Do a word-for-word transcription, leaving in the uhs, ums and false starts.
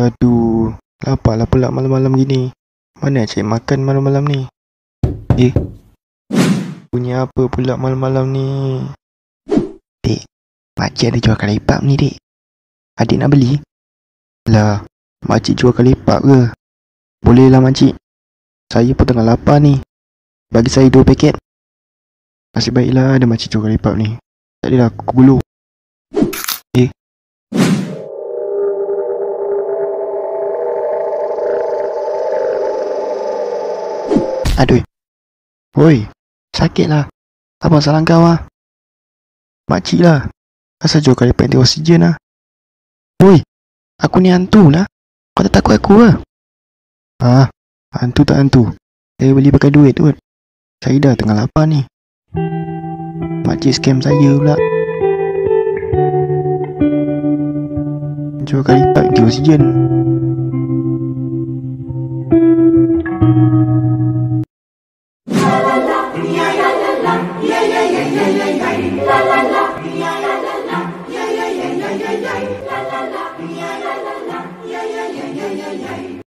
Aduh, laparlah pula malam-malam gini. Mana cari makan malam-malam ni? Eh, punya apa pula malam-malam ni? Dek, makcik ada jual kalipap ni, dek. Adik nak beli? Lah, makcik jual kalipap ke? Bolehlah makcik. Saya pun tengah lapar ni. Bagi saya dua paket. Nasib baiklah ada makcik jual kalipap ni. Tak adalah aku gulung. Eh. Aduh. Oi, sakitlah. Apa salah kau ah? Makcik lah. Asal jual kalipap anti oksigen lah. Oi, aku ni hantu lah. Kau tak takut aku lah? Ah, hantu tak hantu. Saya beli pakai duit tu. Saya dah tengah lapar ni. Makcik scam saya pula. Jual kalipap anti oksigen.